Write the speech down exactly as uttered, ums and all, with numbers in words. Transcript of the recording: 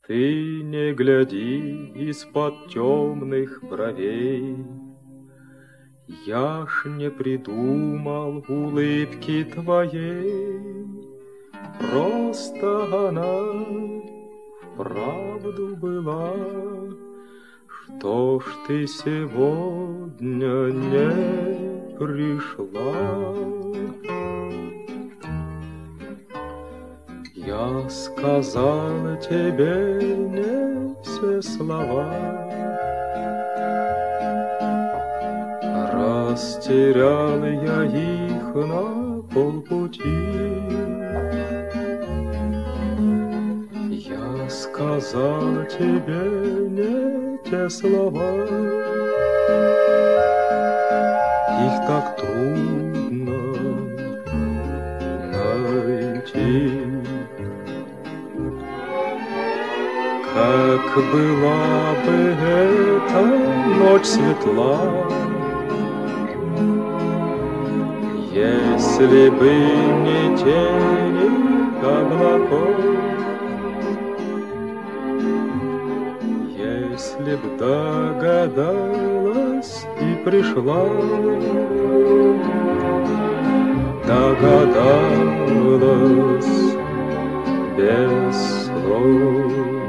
Ты не гляди из-под темных бровей, я ж не придумал улыбки твоей, просто она вправду была. Что ж ты сегодня не пришла? Я сказал тебе не все слова, растерял я их на полпути. Я сказал тебе не те слова, их так трудно найти. Как была бы эта ночь светла, если бы не тени облаков, если б догадалась и пришла, догадалась без слов.